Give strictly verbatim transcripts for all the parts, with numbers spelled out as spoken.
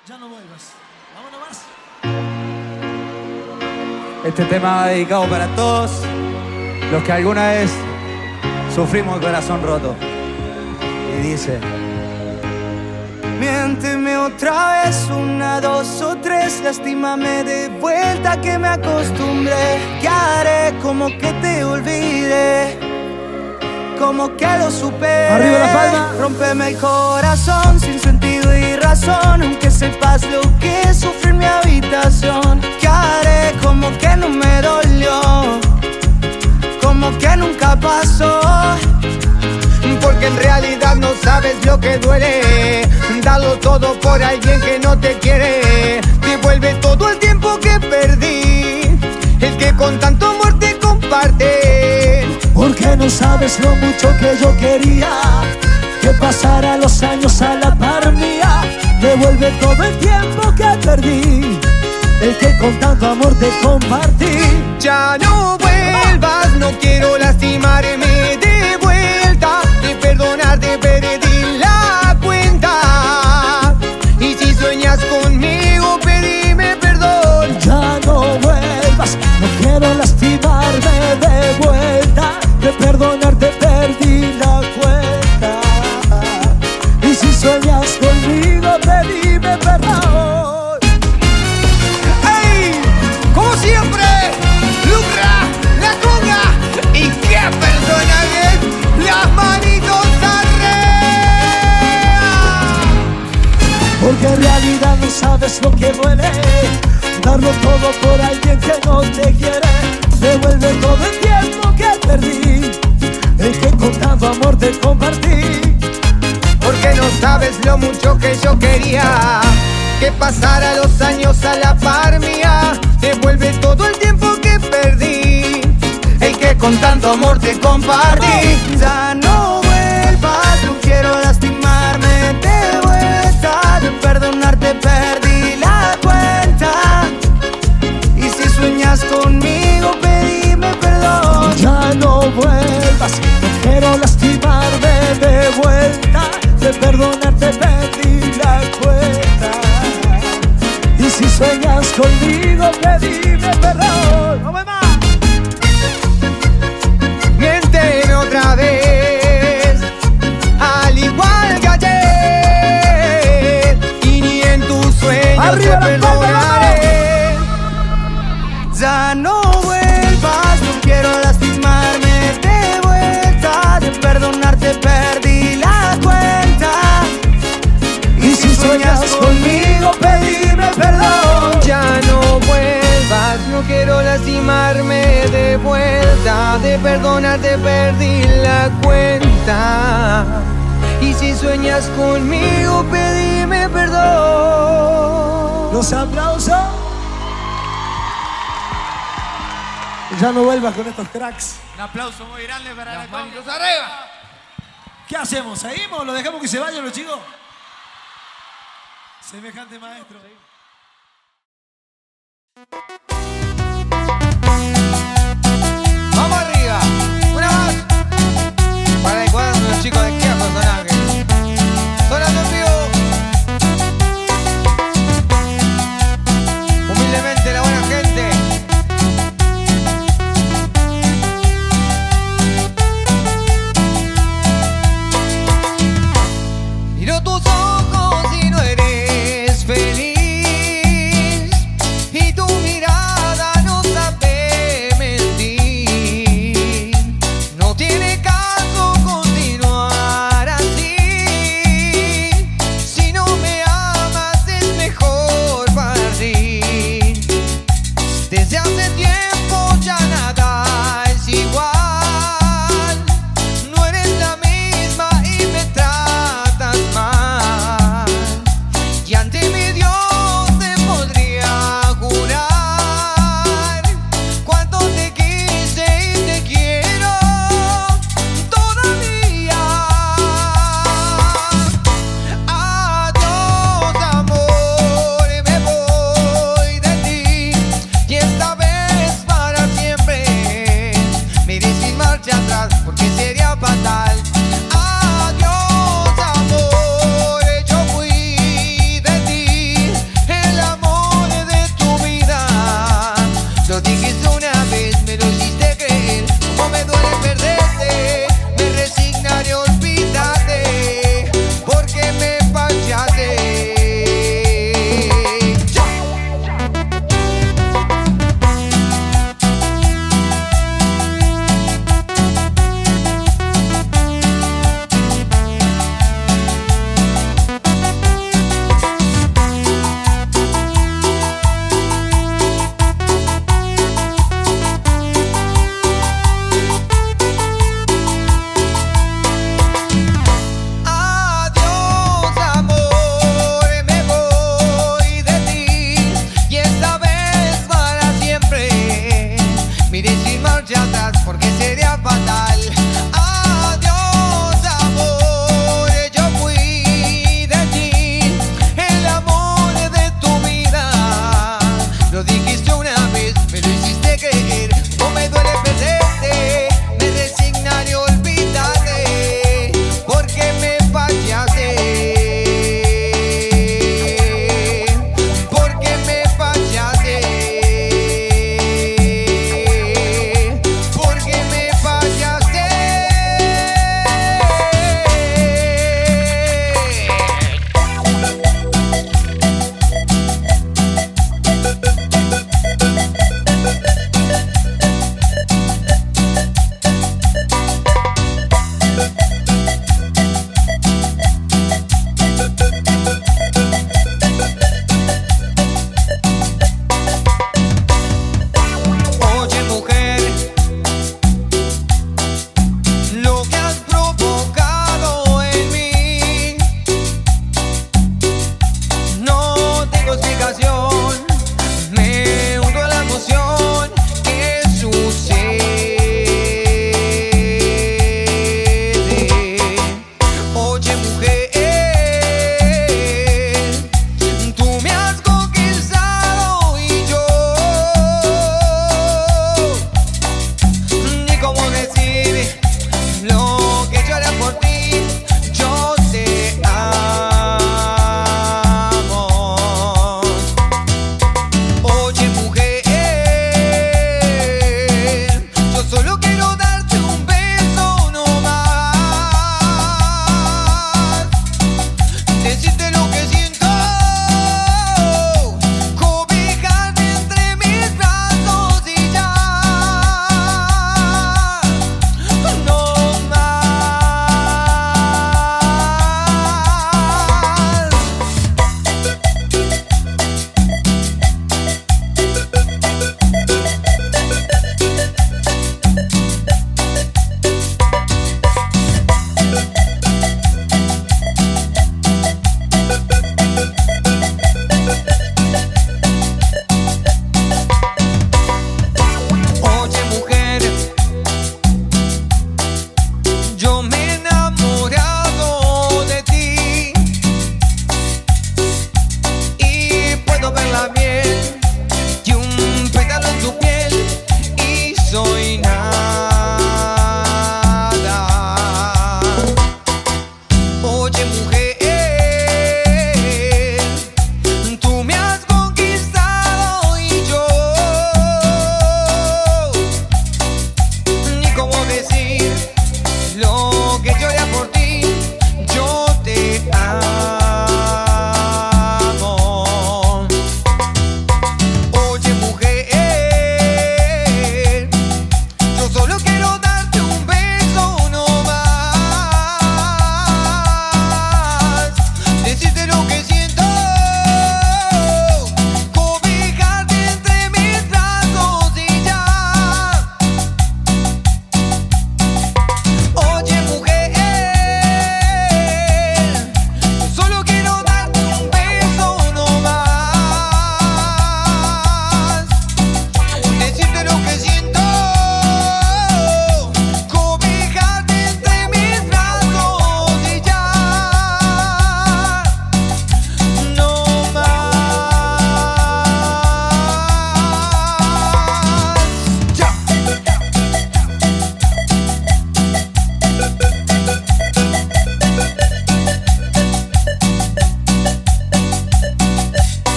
Ya no vuelvas. Vámonos más. Este tema va dedicado para todos los que alguna vez sufrimos el corazón roto. Y dice: miénteme otra vez, una, dos o tres, lastímame de vuelta que me acostumbré. ¿Qué haré? Como que te olvidé, como que lo superé. Arriba la palma. Rómpeme el corazón sin sentido y razón, aunque sepas lo que es sufrir mi habitación. ¿Qué haré? Como que no me dolió, como que nunca pasó. Porque en realidad no sabes lo que duele, darlo todo por alguien que no te quiere. Devuelve todo el tiempo que perdí, el que con tanto amor te comparte. Porque no sabes lo mucho que yo quería que pasara los años a la par mía. Devuelve todo el tiempo que perdí, el que con tanto amor te compartí. Ya no vuelvas, no quiero lastimarme de vuelta. De perdonarte perdí la cuenta. Y si sueñas conmigo, pedime perdón. Ya no vuelvas, no quiero lastimarme de vuelta. De perdonarte perdí la cuenta. Y si sueñas conmigo, pedime perdón. ¡Ey! Como siempre, Lucra, la conga. Y qué personajes, las manitos arriba. Porque en realidad no sabes lo que duele, darlo todo por alguien que no te quiere. Devuelve todo el tiempo que perdí, el que con tanto amor te compartí. Porque no sabes lo mucho que yo quería que pasara los años a la par mía. Devuelve todo el tiempo que perdí, el que con tanto amor te compartí. Ya no vuelvas, no quiero lastimarme de vuelta. De perdonarte perdí la cuenta. Y si sueñas conmigo, pedime perdón. Ya no vuelvas, no quiero lastimarme de vuelta. De perdonarte perdí la cuenta. Y si sueñas conmigo, pedime perdón. ¡No me más! Miénteme otra vez, al igual que ayer, y ni en tus sueños ¡Arriba te la palma, perdonaré. Ya no vuelvas, no quiero lastimarme de vuelta. De perdonarte perdí la cuenta. Y si sueñas conmigo, pedime perdón. Ya no vuelvas, no quiero lastimarme de vuelta. De perdonarte perdí la cuenta. Y si sueñas conmigo, pedime perdón. Los aplausos. Ya no vuelvas con estos cracks. Un aplauso muy grande para Las la manitos conga. arriba. ¿Qué hacemos? ¿Seguimos o lo dejamos que se vayan los chicos? Semejante maestro. Vamos arriba. Una más. Para el cuadro de los chicos de qué personaje. Sonando en vivo. Humildemente la buena gente. Miro tus ojos y no eres feliz, y tu mirada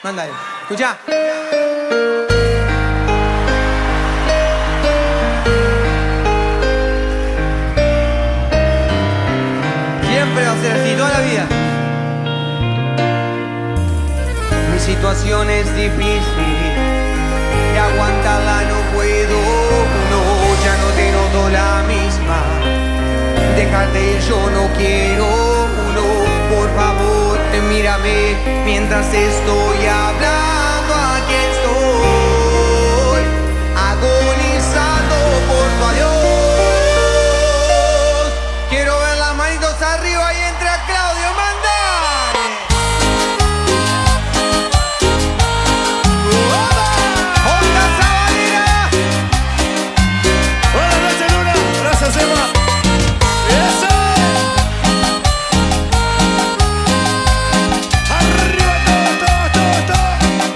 Mándale. Escuchá. Siempre va a ser así, toda la vida. Mi situación es difícil y aguantarla no puedo. No, ya no te noto la misma. Déjate ir, yo no quiero. No, por favor, mírame mientras estoy hablando. Aquí estoy, agonizando por tu adiós. Quiero ver las manitos arriba y entra Claudio, mandale. ¡Onda Sabanera! Buenas noches, Luna. Gracias, Emma. ¡Eso! ¡Arriba todo, todo, todo,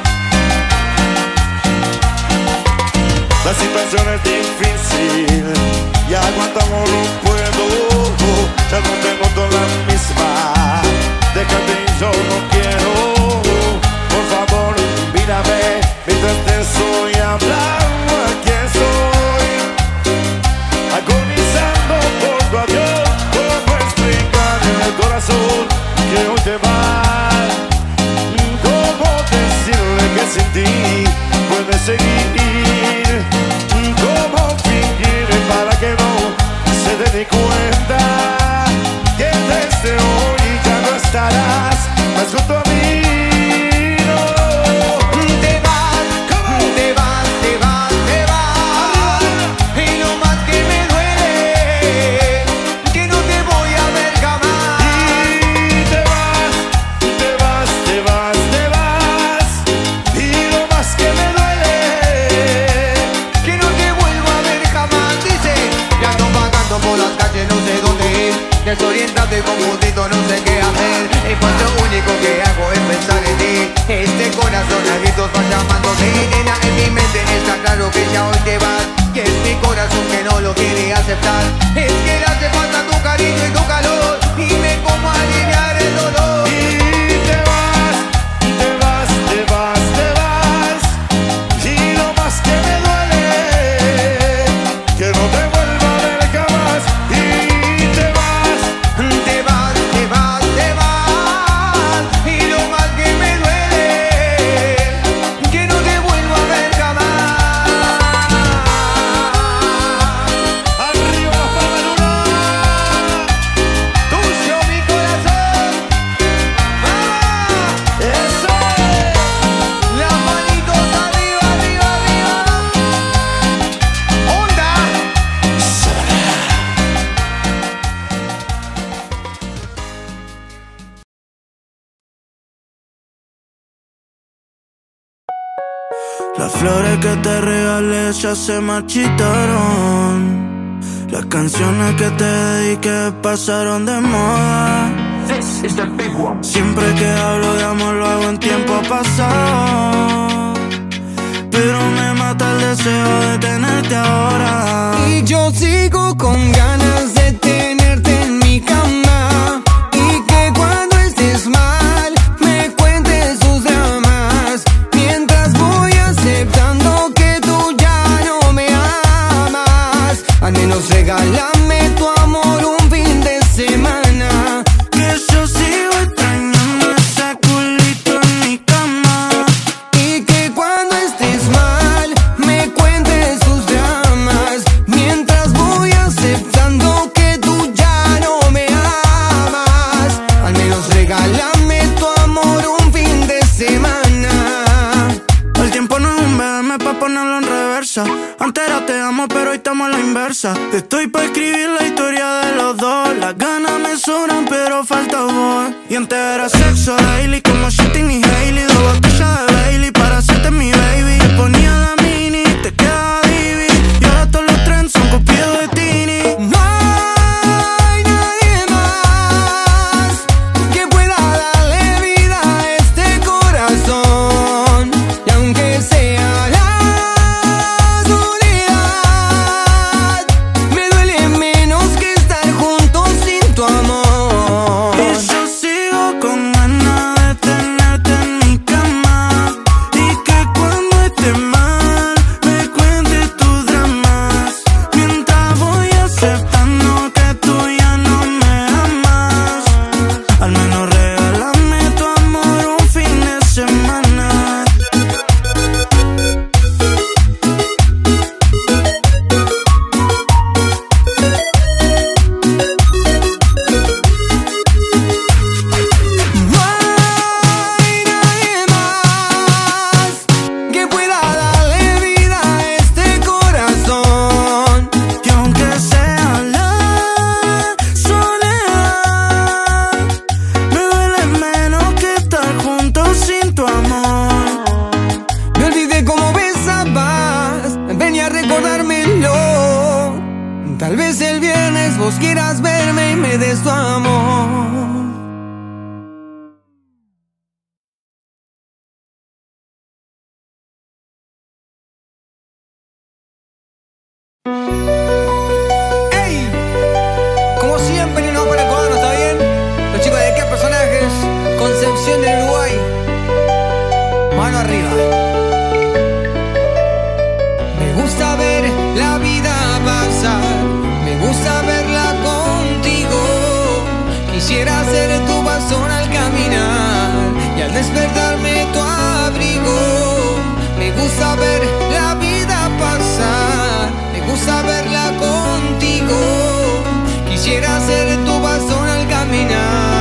todo! La situación es difícil y aguantamos no puedo. Ya no te noto la misma. Déjate, yo no quiero. Por favor, mírame mientras te estoy hablando. Aquí estoy, agonizando por tu adiós. ¿Cómo explicar en el corazón que hoy te vas? ¿Cómo decirle que sin ti puedes seguir? ¿Cómo fingir para que no se dé ni cuenta que desde hoy ya no estarás más junto a mí? No. Te vas, te vas, te vas, te vas. Y lo más que me duele, que no te voy a ver jamás. Y te vas, te vas, te vas, te vas. Y lo más que me duele, Que no te vuelvo a ver jamás. Dice, ya ando vagando por las calles, no sé dónde ir. Desorientado y confundido, no sé qué hacer. Y pues lo único que hago es pensar en ti. Este corazón a gritos va llamándote. Nena, en mi mente está claro que ya hoy te vas. Y es mi corazón que no lo quiere aceptar. Es que le hace falta tu cariño y tu calor. Dime cómo aliviar el dolor. y te vas, te vas, te vas, te vas. Y lo más que me duele, que no te vuelva a ver jamás. Y te vas, Te vas, te vas, te vas. Y lo más que me duele, que no te vuelvo a ver jamás. arriba las palmas, Luna. Tuyo mi corazón. ¡Vamos! Eso es. Las manitos arriba, arriba, arriba. ¡Onda! Las flores que te regalé ya se marchitaron. Las canciones que te dediqué pasaron de moda. Siempre que hablo de amor lo hago en tiempo pasado, pero me mata el deseo de tenerte ahora. Y yo sigo con ganas de tenerte en mi cama. Y que cuando estés mal me cuentes tus dramas. Mientras voy aceptando que tú ya no me amas. Al menos regálame tu amor un fin de semana. Que yo sigo extrañando ese culito en mi cama. Y que cuando estés mal me cuentes tus dramas. Mientras voy aceptando que tú ya no me amas. Al menos regálame tu amor un fin de semana. El tiempo no es un B M pa' ponerlo en reversa. Antes era te amo pero hoy estamos a la inversa. Estoy pa' escribir la historia de los dos. Las ganas me sobran pero falta voz. Y antes era sexo daily como Shitting y Hailey. Dos botellas de Bailey para hacerte mi baby. Te ponía la mini, te quedaba divi. Y ahora todos los trends son copiados de Tini. No hay nadie más que pueda darle vida a este corazón. Y aunque sea la soledad, me duele menos que estar juntos sin tu amor. Y yo sigo con ganas de tenerte en mi cama. lejos quieras verme y me des tu amor. ¡Ey! Como siempre, no para el cuadro, ¿está bien? Los chicos de qué personajes, Concepción del Uruguay. Mano arriba. Me gusta ver la vida pasar, me gusta verla contigo. Quisiera ser tu bastón al caminar y al despertarme tu abrigo. Me gusta ver la vida pasar, me gusta verla contigo. Quisiera ser tu bastón al caminar.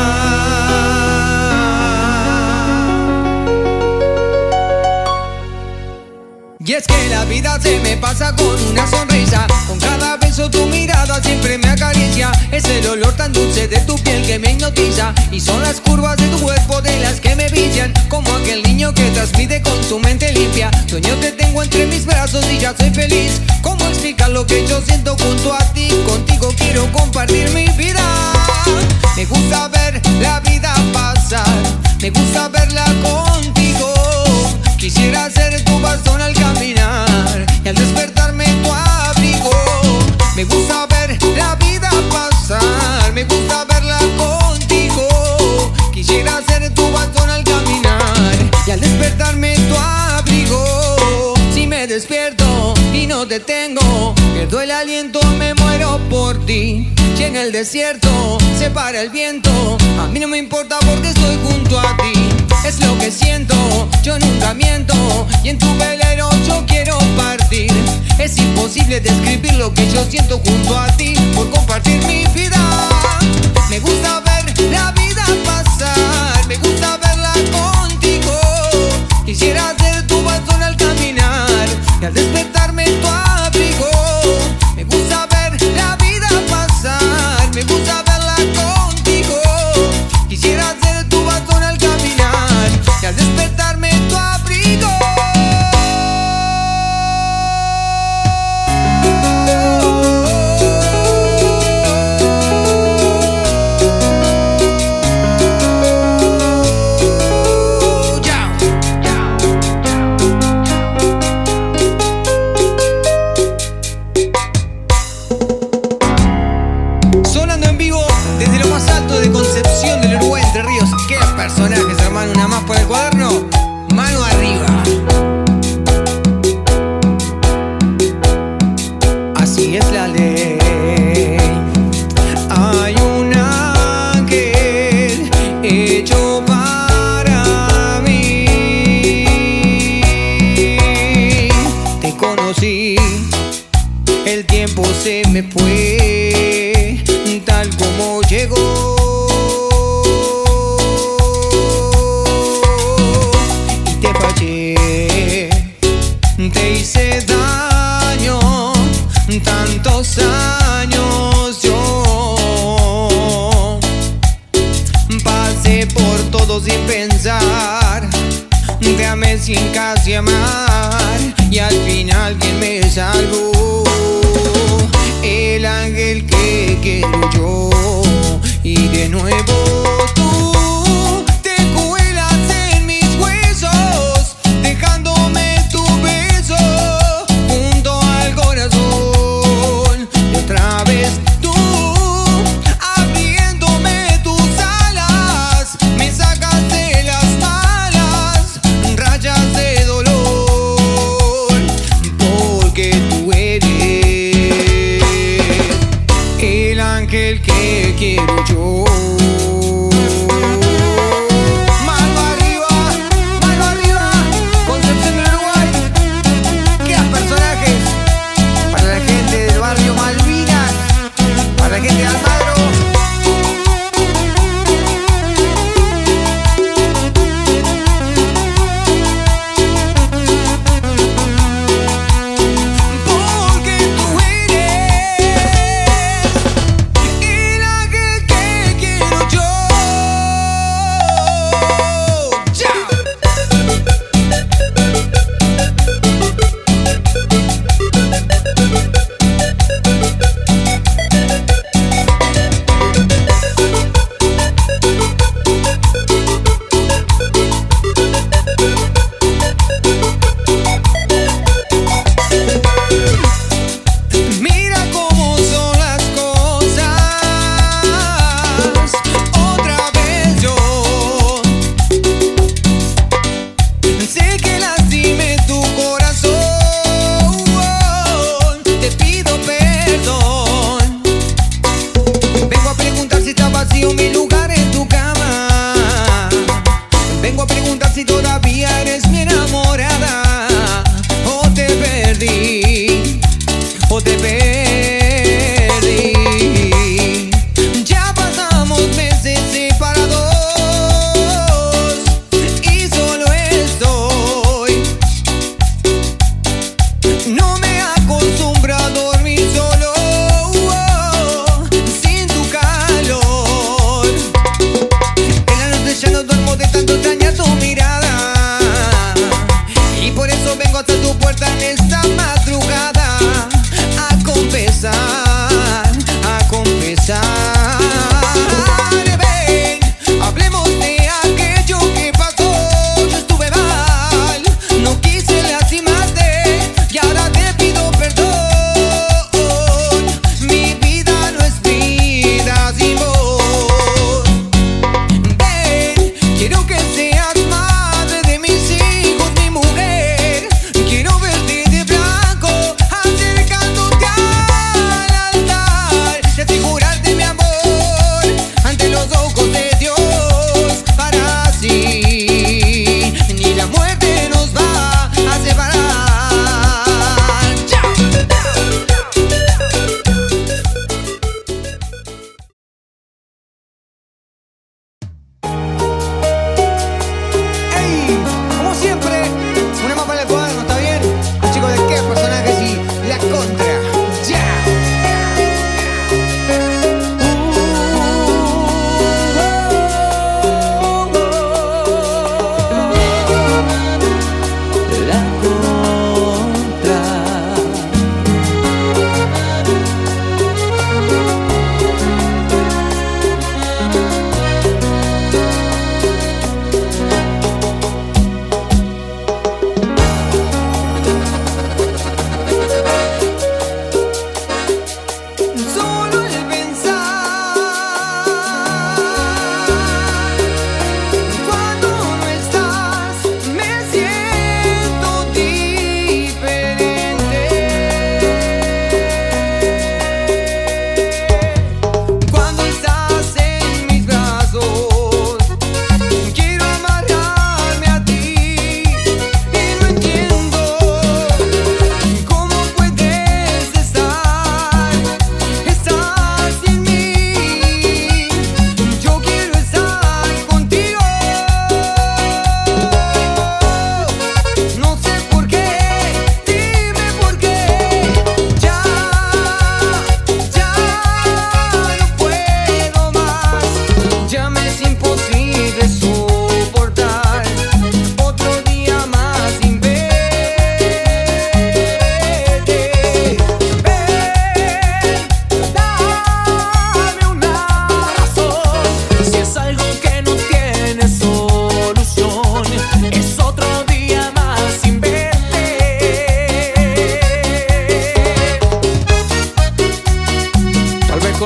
Y es que la vida se me pasa con una sonrisa, con cada beso tu mirada siempre me acaricia. Es el olor tan dulce de tu piel que me hipnotiza, y son las curvas de tu cuerpo de las que me vician, como aquel niño que transmite con su mente limpia. Sueño te tengo entre mis brazos y ya soy feliz. ¿Cómo explicar lo que yo siento junto a ti? Contigo quiero compartir mi vida. Me gusta ver la vida pasar, me gusta verla contigo. Quisiera ser tu bastón al caminar y al despertarme tu abrigo. Me gusta ver la vida pasar, me gusta verla contigo. Quisiera ser tu bastón al caminar y al despertarme tu abrigo. Si me despierto y no te tengo, pierdo el aliento, me muero por ti. Si en el desierto se para el viento, a mí no me importa porque estoy junto a ti. Es lo que siento, yo nunca miento, y en tu velero yo quiero partir. Es imposible describir lo que yo siento junto a ti, por compartir mi vida. Me gusta ver la vida pasar, me gusta verla contigo. Quisiera ser tu bastón al caminar y al despertarme tu abrigo. Me gusta ver la vida pasar, me gusta verla contigo. Quisiera ser tu bastón al caminar y al despertarme tu abrigo. Sonando en vivo desde lo más alto de Concepción del Uruguay, Entre Ríos. ¡Qué personajes, hermano! Una más por el cuaderno. Mano arriba. Así es la ley. Hay un ángel hecho para mí. Te conocí, el tiempo se me fue, tal como llegó. Y te fallé, te hice daño, tantos años yo pasé por todo sin pensar, te amé sin casi amar, y al final quien me salvó, el ángel que quiero yo. Y de nuevo tú te cuelas en mis huesos, dejándome tu beso junto al corazón. Y otra vez tú abriéndome tus alas, me sacas de las malas rayas de dolor, porque tú eres el ángel que quiero yo. Mano arriba, mano arriba, Concepción del Uruguay. Qué personajes para la gente del barrio Malvinas, para la gente de Almagro. Porque tú eres el ángel que quiero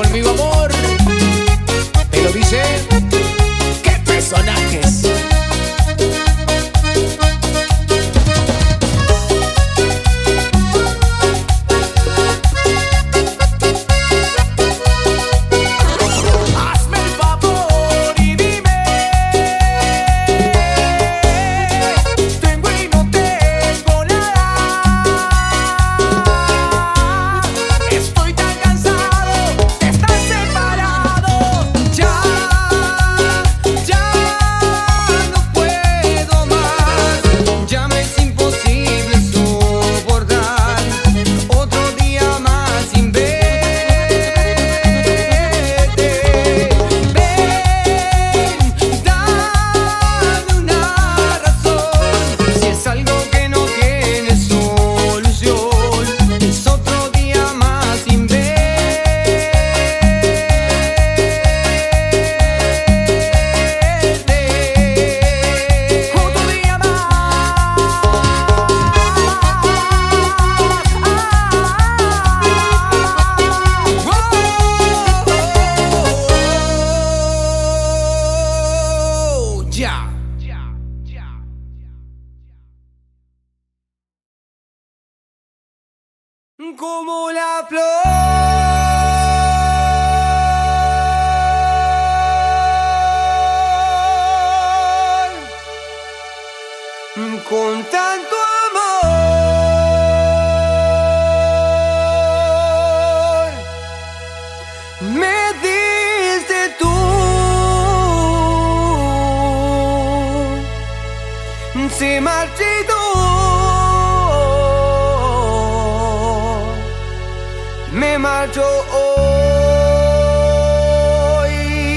conmigo, amor. Pero dice, ¡qué personajes! Como la flor, con tanto amor, me diste tú, se marchitó. Me marcho hoy,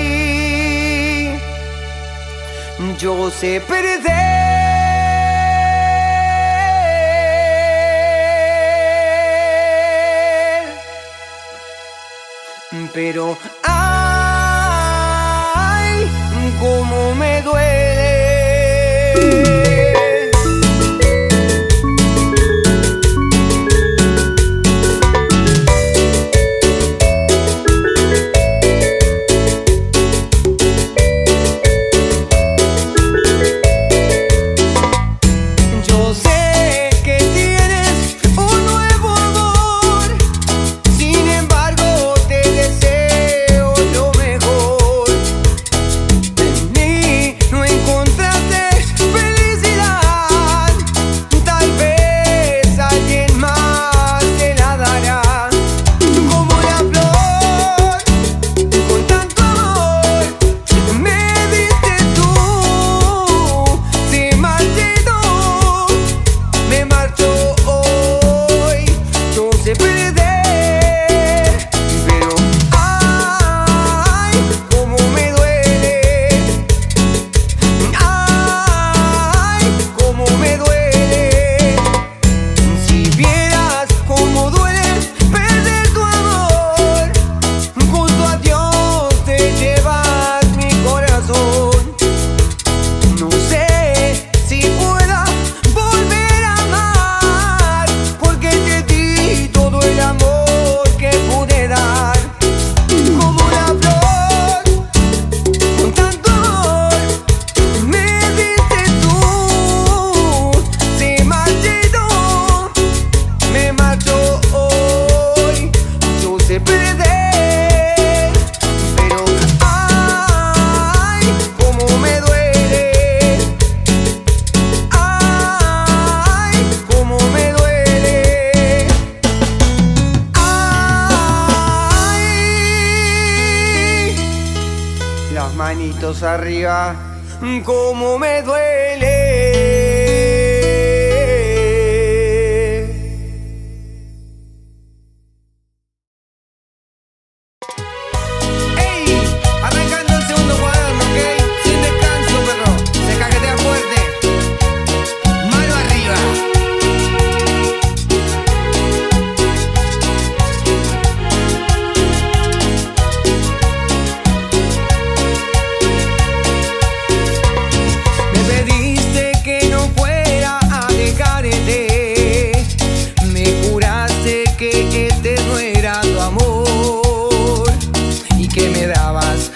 yo sé perder, pero ay, cómo me duele. Manitos arriba, cómo me duele. ¡Ey! Arrancando el segundo cuaderno, ¿ok? Sin descanso, perro. Se cajetea fuerte. Mano arriba. Me pediste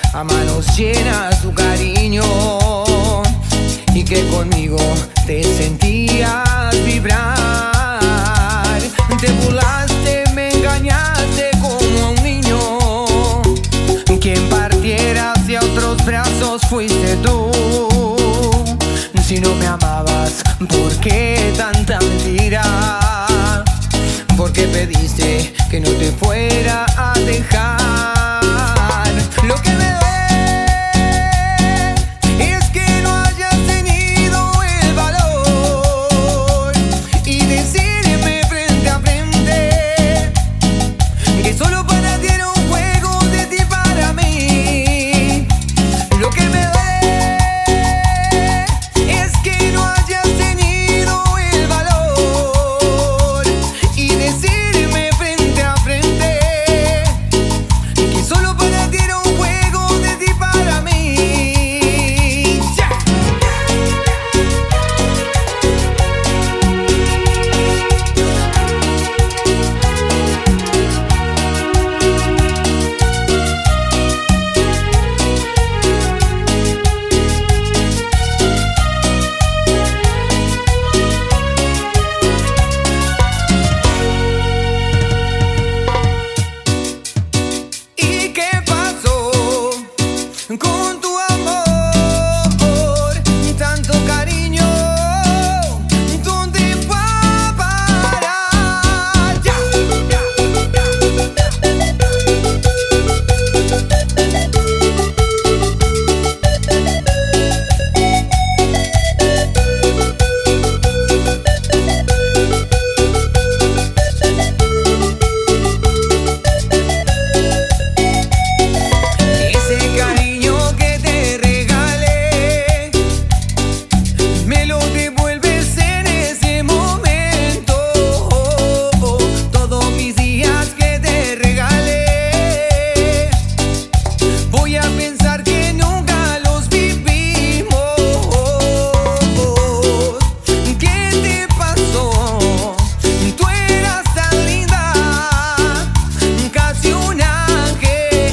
a manos llenas tu cariño y que conmigo te sentías vibrar. Te burlaste, me engañaste como a un niño. Quien partiera hacia otros brazos fuiste tú. Si no me amabas, ¿por qué tanta mentira? ¿Por qué pediste que no te fuera a dejar? Lo que me duele es que no hayas tenido el valor y decirme frente a frente que solo para ti era un juego de ti para mí. Lo que me duele es que no hayas tenido el valor y decirme frente a frente que solo para ti era un juego de ti para mí. Yeah. ¿Y qué pasó con tu amor? Tanto cariño, ¿dónde fue a parar? Ya. Ese cariño que te regalé me lo devuelves en ese momento. Todos mis días que te regalé voy a pensar que nunca los vivimos. ¿Qué te pasó? Tú eras tan linda, casi un ángel.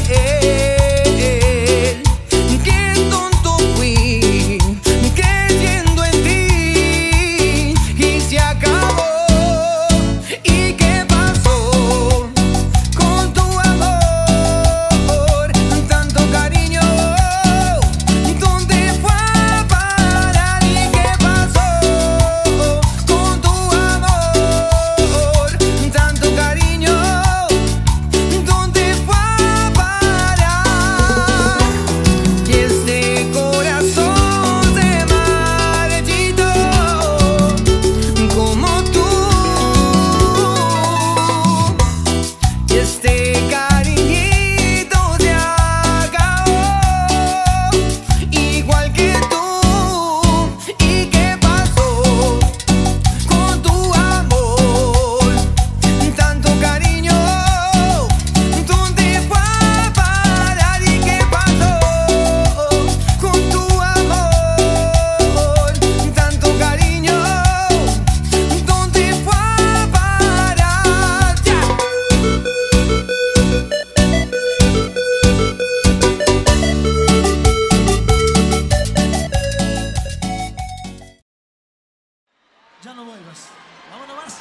Qué tonto fui creyendo en ti y se acabó. ¿Y qué pasó con tu amor? Tanto cariño, ¿dónde fue a parar? ¿Y qué pasó con tu amor? Tanto cariño, ¿dónde fue a parar? Y este corazón se marchitó como tú. Y este cariñito se acabó igual que tú. ¿Y qué pasó con tu amor? Tanto cariño, ¿dónde fue a parar? ¿Y qué pasó con tu amor? Tanto cariño, ¿dónde fue a parar? Ya. Ya no vuelvas. Vámonos más.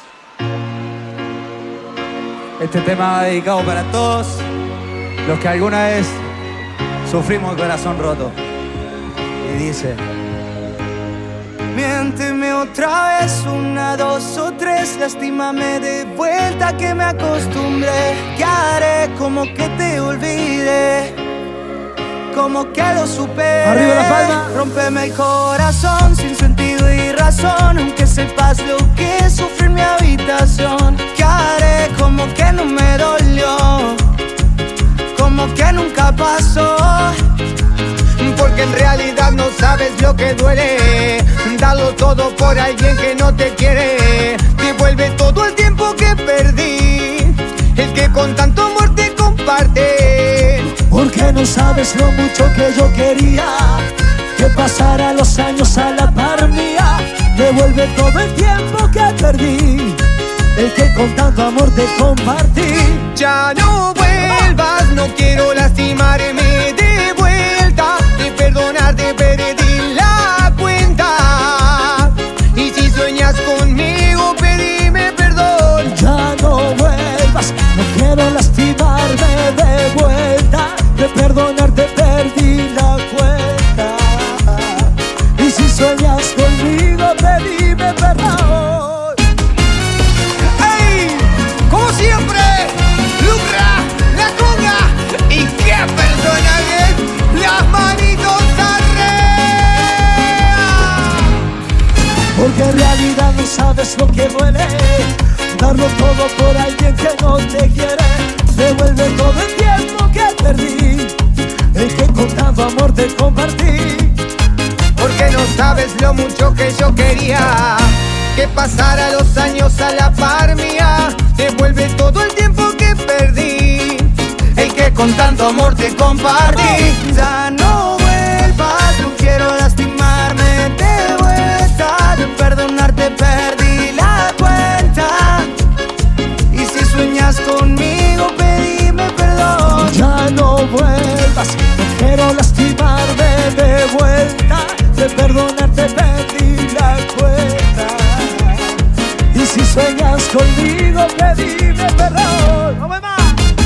Este tema va dedicado para todos los que alguna vez sufrimos el corazón roto. Y dice: Miénteme otra vez, una, dos o tres. Lastímame de vuelta que me acostumbré. ¿Qué haré? Como que te olvidé, como que lo superé. Arriba la palma. Rómpeme el corazón sin sentido y razón, aunque sepas lo que sufrí en mi habitación. ¿Qué haré? Como que no me dolió, como que nunca pasó. Porque en realidad no sabes lo que duele, darlo todo por alguien que no te quiere. Devuelve todo el tiempo que perdí, el que con tanto amor te comparte. Porque no sabes lo mucho que yo quería que pasara los años a la par mía. Devuelve todo el tiempo que perdí, el que con tanto amor te compartí. Ya no vuelvas, no quiero lastimarme. Devuelve todo por alguien que no te quiere. Devuelve todo el tiempo que perdí, el que con tanto amor te compartí. Porque no sabes lo mucho que yo quería que pasara los años a la par mía. Devuelve todo el tiempo que perdí, el que con tanto amor te compartí. Ya no vuelvas, no quiero lastimarme de vuelta. De perdonarte perdí la cuenta. Y si sueñas conmigo, pedime perdón. Ya no vuelvas, no quiero lastimarme de vuelta. De perdonarte perdí la cuenta. Y si sueñas conmigo, pedime perdón. ¡No me más!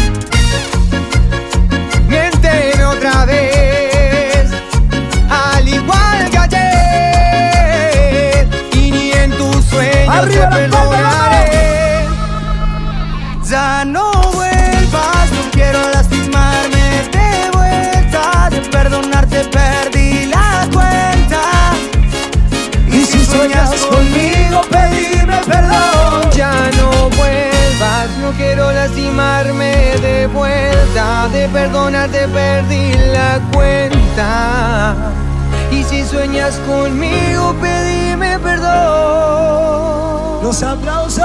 Miénteme otra vez, al igual que ayer, y ni en tus sueños ¡Arriba te la palma, perdonaré. Ya no vuelvas, no quiero lastimarme de vuelta. De perdonarte perdí la cuenta. Y si sueñas conmigo, pedime perdón. Ya no vuelvas, no quiero lastimarme de vuelta. De perdonarte perdí la cuenta. Y si sueñas conmigo, pedime perdón. Los aplausos.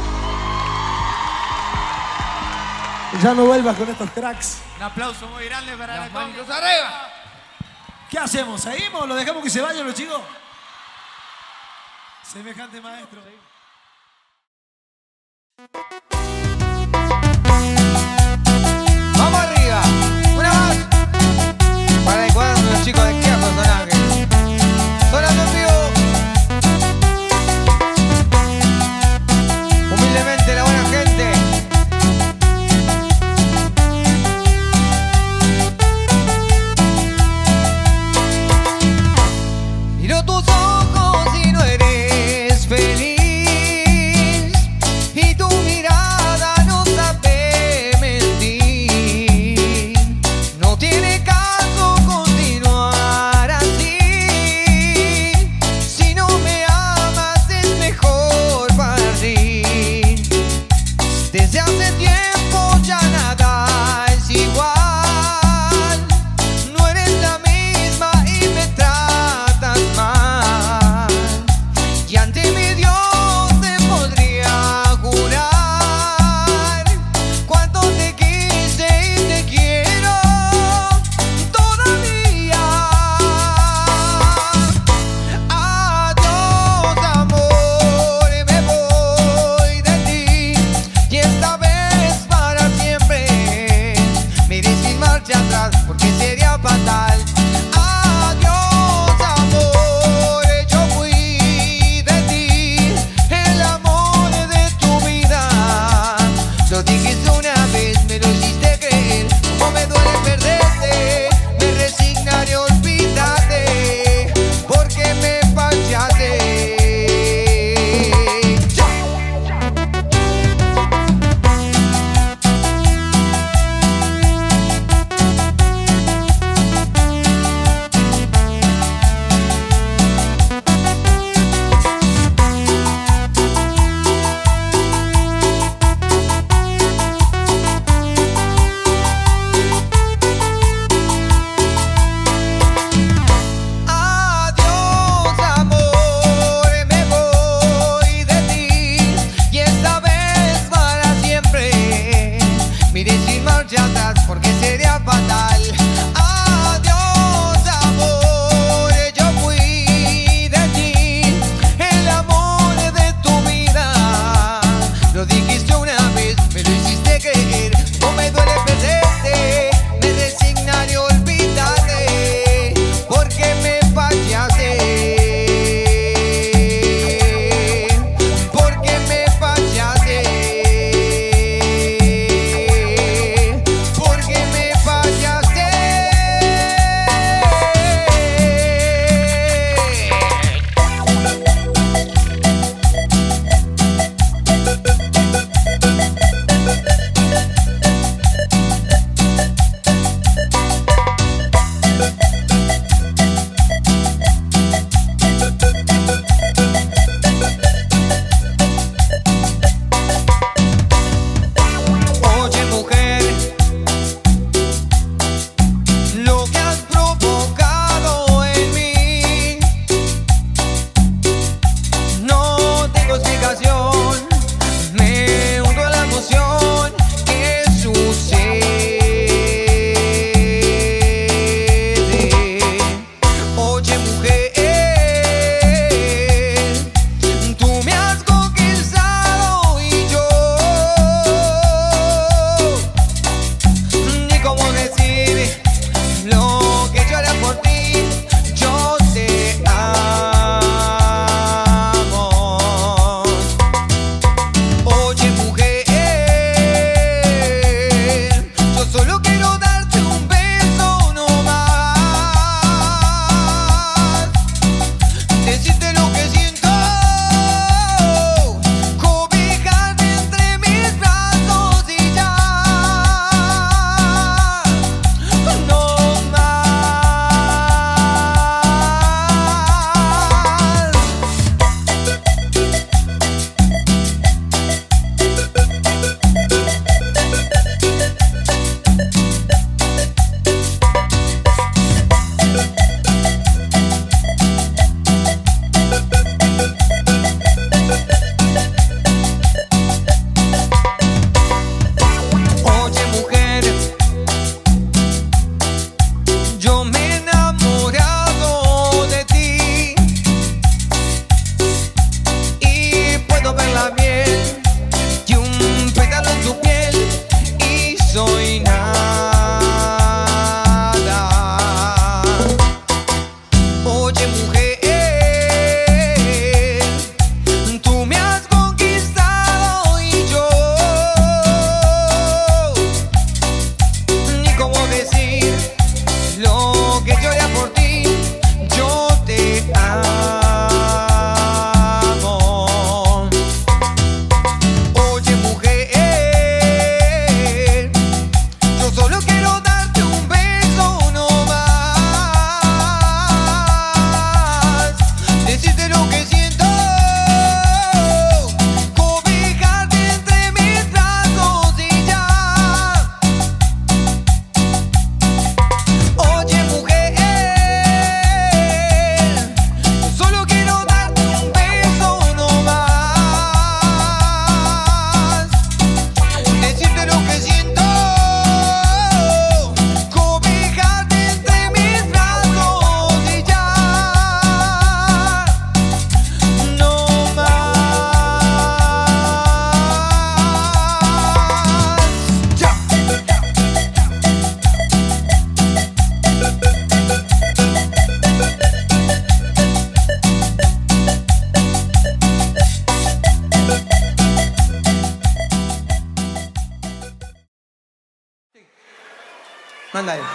Ya no vuelvas con estos cracks. Un aplauso muy grande para la Manitos arriba. ¿Qué hacemos? ¿Seguimos? ¿Lo dejamos que se vayan los chicos? Semejante maestro. Vamos arriba, una más. Para el cuadro de los chicos de aquí a personajes. Sonando en vivo. Humildemente la buena gente. Miro tus ojos y no eres feliz. Y tu mirada no sabe mentir. No tiene caso continuar así. Si no me amas es mejor partir. Desde hace tiempo ya nada es igual. No eres la misma y me tratas mal. Y ante mi Dios te podría jurar cuánto te quise y te quiero todavía. Adiós amor, me voy de ti. Y esta vez para siempre. Me iré sin marcha atrás porque sería fatal. Adiós amor, yo fui de ti, el amor de tu vida. Lo dijiste una vez, me lo hiciste creer. Como me duele perderte, me resignaré, olvídate, porque me fallaste.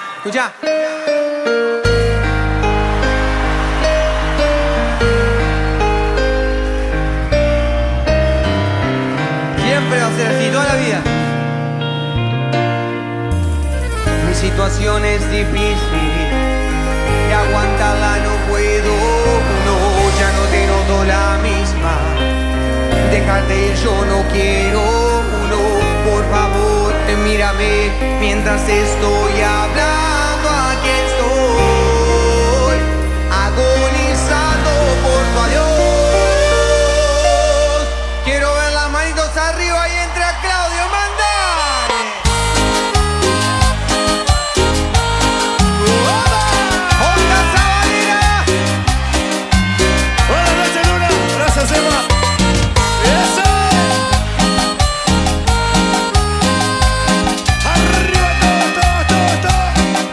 Escucha. Siempre va a ser así, toda la vida. Mi situación es difícil y aguantarla no puedo. No, ya no te noto la misma. Déjate ir, yo no quiero. No, por favor, mírame mientras estoy hablando. Aquí estoy, agonizando por tu adiós. Quiero ver las manitos arriba y entra Claudio Mandare. ¡Onda Sabanera! Buenas noches, Luna. Gracias, Emma. ¡Eso! ¡Arriba todos, todos, todos,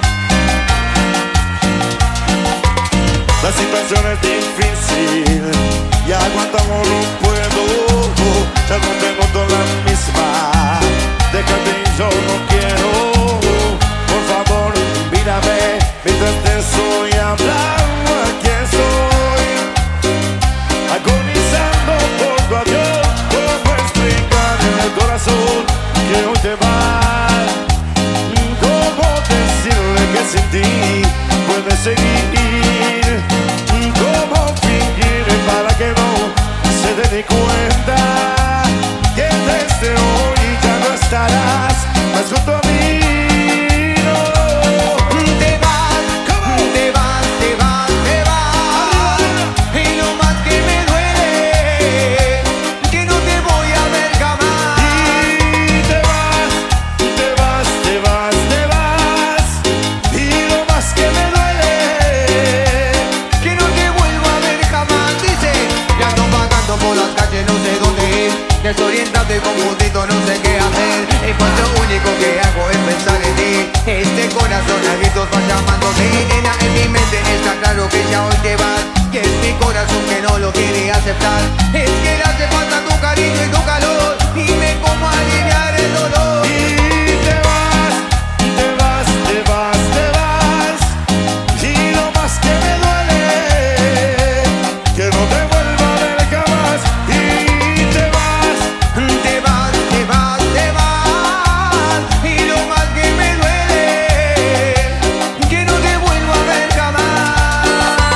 todos! La situación es difícil y aguantamos no puedo. Ya no te noto la misma. Déjate, yo no quiero. Por favor, mírame mientras te estoy hablando. Aquí estoy, agonizando por tu adiós. ¿Cómo explicar en el corazón que hoy te vas? ¿Cómo decirle que sin ti puedes seguir? ¿Cómo fingir para que no se dé ni cuenta que desde hoy ya no estarás más junto a mí? No. Te vas, te vas, te vas, te vas. Y lo más que me duele, que no te voy a ver jamás. Y te vas, te vas, te vas, te vas. Y lo más que me duele, Que no te vuelvo a ver jamás. Dice, ya ando vagando por las calles, no sé dónde ir. Desorientado y confundido, no sé qué hacer. Y pues lo único que hago es pensar en ti. Este corazón a gritos va llamándote. Nena, en mi mente está claro que ya hoy te vas. Y es mi corazón que no lo quiere aceptar. Es que le hace falta tu cariño y tu calor. Dime cómo aliviar el dolor. y te vas, te vas, te vas, te vas. Y lo más que me duele, que no te vuelva a ver jamás. Y te vas, Te vas, te vas, te vas. Y lo más que me duele, que no te vuelvo a ver jamás.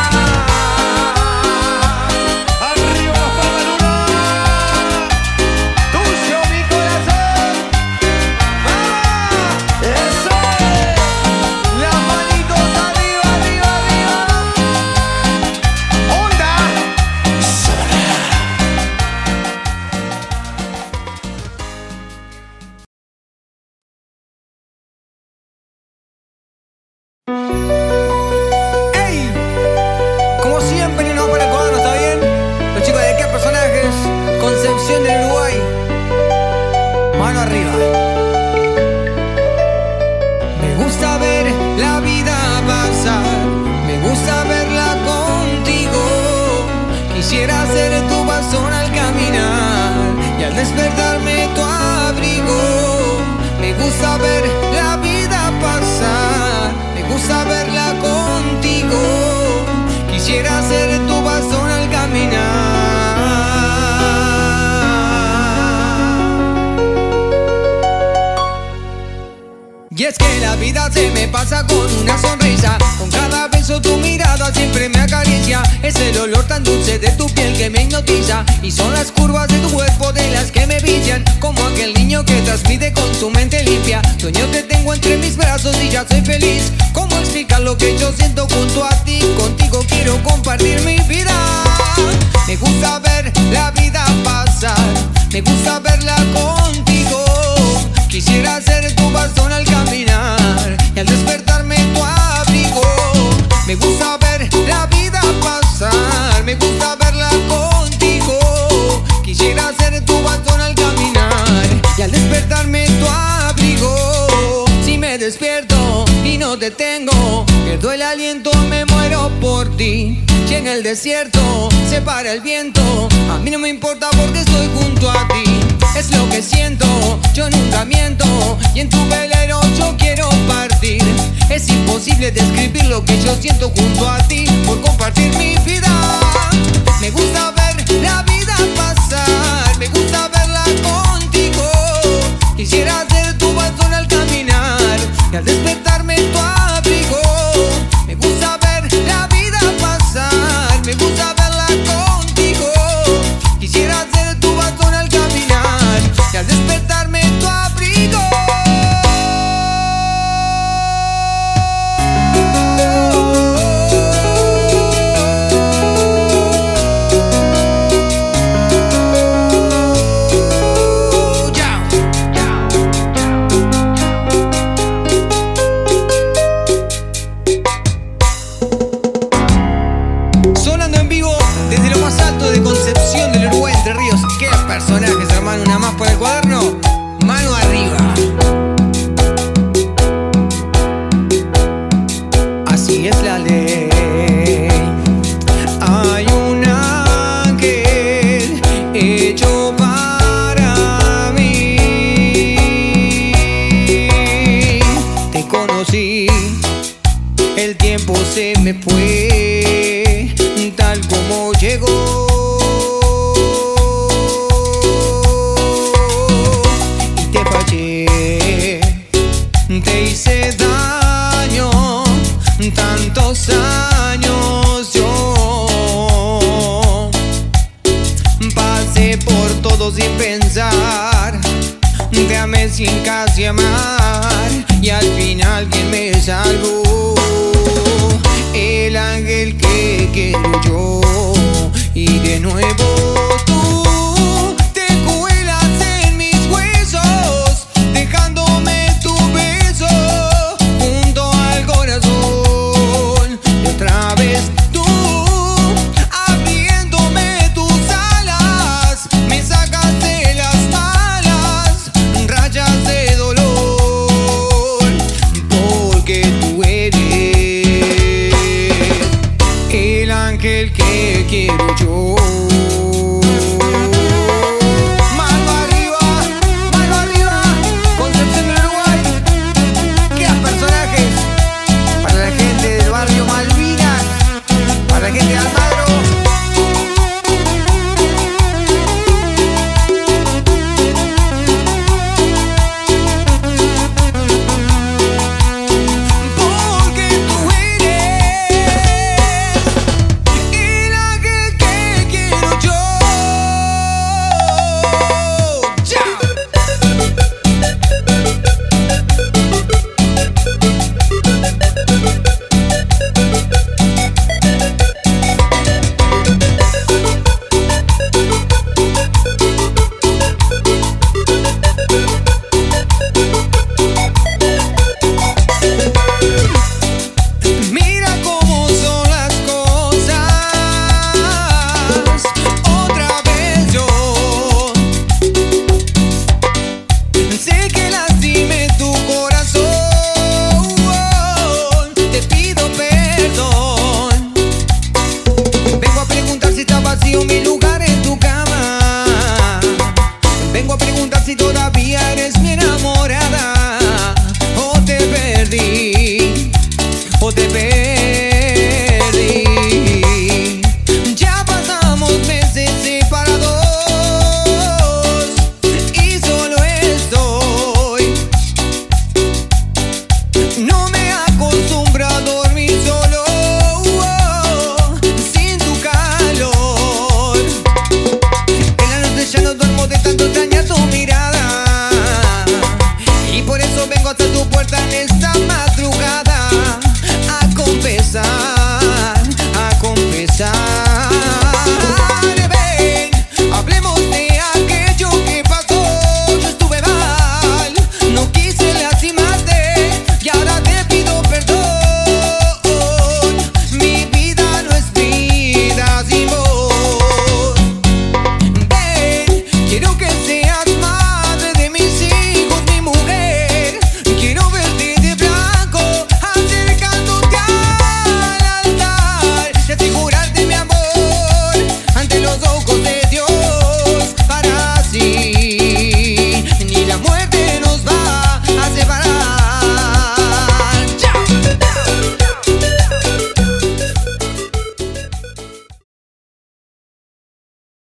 arriba las palmas, Luna. Tuyo mi corazón. ¡Vamos! Eso es. Las manitos arriba, arriba, arriba. ¡Onda! ¡Ey! Como siempre, no para el cuadro, ¿está bien? Los chicos de qué personajes, Concepción del Uruguay. Mano arriba. Me gusta ver la vida pasar, me gusta verla contigo. Quisiera ser tu bastón al caminar y al despertarme tu abrigo. Me gusta ver la vida pasar, me gusta verla contigo. Quisiera ser tu bastón al caminar. Y es que la vida se me pasa con una sonrisa. Con cada beso tu mirada siempre me acaricia. Es el olor tan dulce de tu piel que me hipnotiza. Y son las curvas de tu cuerpo de las que me vician. Como aquel niño que transmite con su mente limpia. Sueño te tengo entre mis brazos y ya soy feliz. ¿Cómo explicar lo que yo siento junto a ti? Contigo quiero compartir mi vida. Me gusta ver la vida pasar, me gusta verla contigo. Quisiera ser tu bastón al caminar y al despertarme tu abrigo. Me gusta ver la vida pasar, me gusta verla contigo. Quisiera ser tu bastón al caminar y al despertarme tu abrigo. Si me despierto y no te tengo, pierdo el aliento, me muero por ti. Si en el desierto se para el viento, a mí no me importa porque estoy junto a ti. es lo que siento, yo nunca miento y en tu velero yo quiero partir. Es imposible describir lo que yo siento junto a ti por compartir mi vida. Me gusta ver la vida pasar, me gusta verla contigo. Quisiera ser tu bastón al caminar y al despertarme en tu abrigo. Me gusta ver la vida pasar, me gusta verla contigo. Quisiera ser tu bastón al caminar y al despertarme en tu abrigo. Desde lo más alto de Concepción del Uruguay, Entre Ríos. ¡Qué personajes, hermano! Una más por el cuaderno. Mano arriba. Así es la ley. Hay un ángel hecho para mí. Te conocí, el tiempo se me fue tal como llegó. Y te fallé, te hice daño, tantos años yo pasé por todo sin pensar, te amé sin casi amar y al final quien me salvó, el ángel que quiero yo. Y de nuevo tú te cuelas en mis huesos, dejándome tu beso junto al corazón. Y otra vez tú abriéndome tus alas, me sacas de las malas rayas de dolor, porque tú eres el ángel que quiero yo.